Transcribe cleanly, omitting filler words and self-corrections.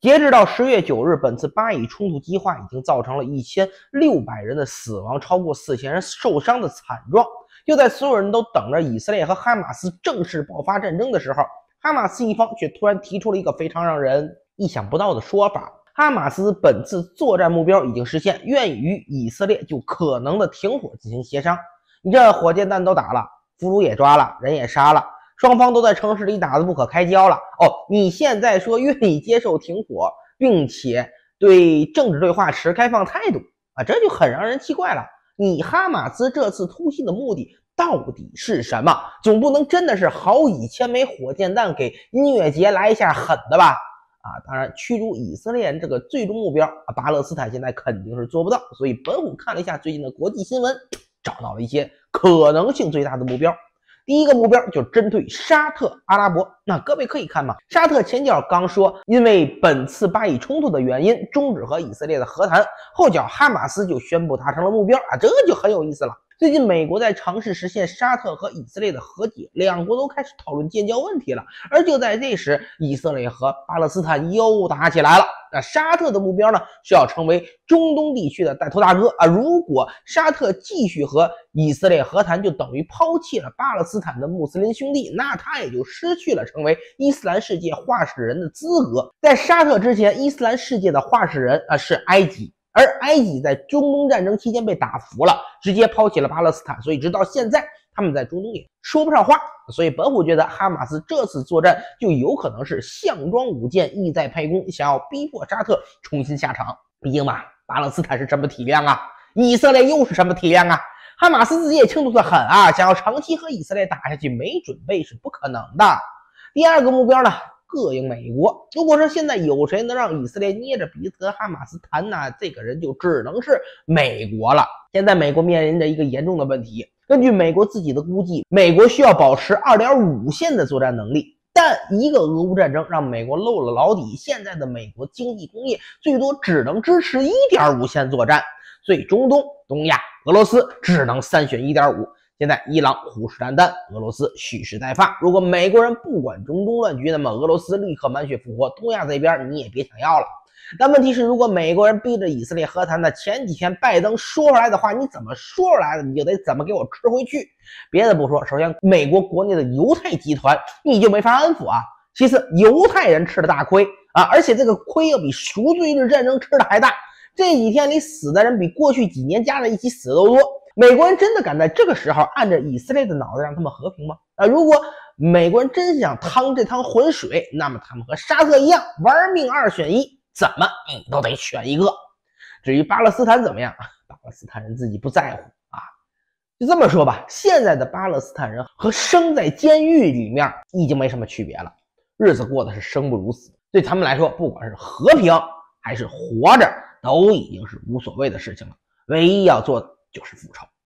截止到10月9日，本次巴以冲突激化已经造成了1600人的死亡，超过4000人受伤的惨状。就在所有人都等着以色列和哈马斯正式爆发战争的时候，哈马斯一方却突然提出了一个非常让人意想不到的说法：哈马斯本次作战目标已经实现，愿与以色列就可能的停火进行协商。你这火箭弹都打了，俘虏也抓了，人也杀了，双方都在城市里打得不可开交了。你现在说愿意接受停火，并且对政治对话持开放态度这就很让人奇怪了。你哈马斯这次突袭的目的到底是什么？总不能真的是好几千枚火箭弹给虐结来一下狠的吧？当然驱逐以色列人这个最终目标巴勒斯坦现在肯定是做不到，所以本虎看了一下最近的国际新闻，找到了一些可能性最大的目标。第一个目标就是针对沙特阿拉伯。那各位可以看嘛，沙特前脚刚说因为本次巴以冲突的原因终止和以色列的和谈，后脚哈马斯就宣布达成了目标这就很有意思了。最近美国在尝试实现沙特和以色列的和解，两国都开始讨论建交问题了。而就在这时，以色列和巴勒斯坦又打起来了。那沙特的目标呢，是要成为中东地区的带头大哥如果沙特继续和以色列和谈，就等于抛弃了巴勒斯坦的穆斯林兄弟，那他也就失去了成为伊斯兰世界话事人的资格。在沙特之前，伊斯兰世界的话事人是埃及。而埃及在中东战争期间被打服了，直接抛弃了巴勒斯坦，所以直到现在他们在中东也说不上话。所以本虎觉得哈马斯这次作战就有可能是项庄舞剑，意在沛公，想要逼迫沙特重新下场。毕竟嘛，巴勒斯坦是什么体量以色列又是什么体量哈马斯自己也清楚的很想要长期和以色列打下去，没准备是不可能的。第二个目标呢，膈应美国。如果说现在有谁能让以色列捏着鼻子和哈马斯谈这个人就只能是美国了。现在美国面临着一个严重的问题，根据美国自己的估计，美国需要保持 2.5 线的作战能力，但一个俄乌战争让美国露了老底，现在的美国经济工业最多只能支持 1.5 线作战，所以中东、东亚、俄罗斯只能3选 1.5。现在伊朗虎视眈眈，俄罗斯蓄势待发。如果美国人不管中东乱局，那么俄罗斯立刻满血复活，东亚这边你也别想要了。但问题是，如果美国人逼着以色列和谈前几天拜登说出来的话，你怎么说出来的，你就得怎么给我吃回去。别的不说，首先美国国内的犹太集团你就没法安抚其次，犹太人吃的大亏而且这个亏要比赎罪日战争吃的还大。这几天里死的人比过去几年加在一起死的都多。美国人真的敢在这个时候按着以色列的脑子让他们和平吗？如果美国人真想趟这趟浑水，那么他们和沙特一样，玩命2选1，怎么你都得选一个。至于巴勒斯坦怎么样，巴勒斯坦人自己不在乎就这么说吧，现在的巴勒斯坦人和生在监狱里面已经没什么区别了，日子过得是生不如死。对他们来说，不管是和平还是活着，都已经是无所谓的事情了。唯一要做的就是复仇。